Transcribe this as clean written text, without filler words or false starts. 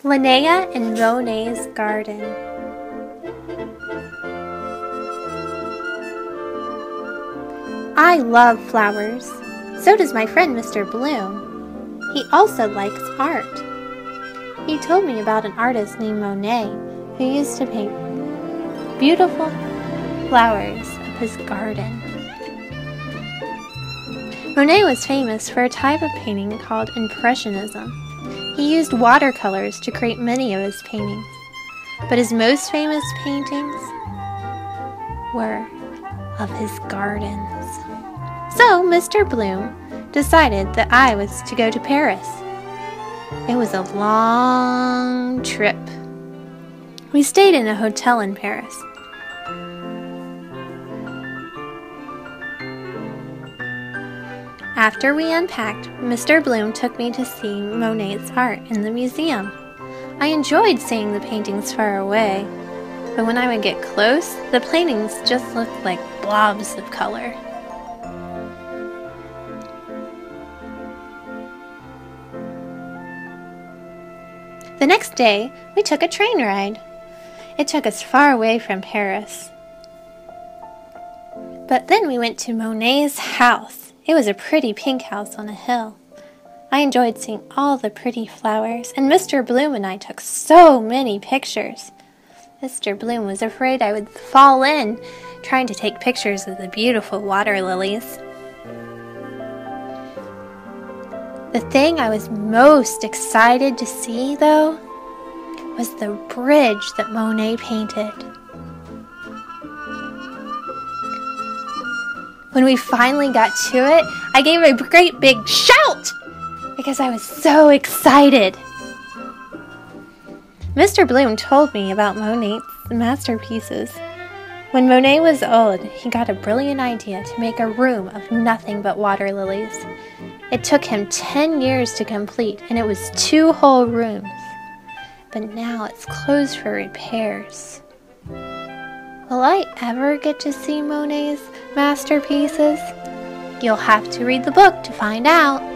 Linnea in Monet's garden. I love flowers. So does my friend Mr. Bloom. He also likes art. He told me about an artist named Monet who used to paint beautiful flowers of his garden. Monet was famous for a type of painting called Impressionism. He used watercolors to create many of his paintings, but his most famous paintings were of his gardens. So Mr. Bloom decided that I was to go to Paris. It was a long trip. We stayed in a hotel in Paris. After we unpacked, Mr. Bloom took me to see Monet's art in the museum. I enjoyed seeing the paintings far away, but when I would get close, the paintings just looked like blobs of color. The next day, we took a train ride. It took us far away from Paris. But then we went to Monet's house. It was a pretty pink house on a hill. I enjoyed seeing all the pretty flowers, and Mr. Bloom and I took so many pictures. Mr. Bloom was afraid I would fall in trying to take pictures of the beautiful water lilies. The thing I was most excited to see, though, was the bridge that Monet painted. When we finally got to it, I gave a great big shout because I was so excited. Mr. Bloom told me about Monet's masterpieces. When Monet was old, he got a brilliant idea to make a room of nothing but water lilies. It took him 10 years to complete, and it was 2 whole rooms. But now it's closed for repairs. Will I ever get to see Monet's masterpieces? You'll have to read the book to find out.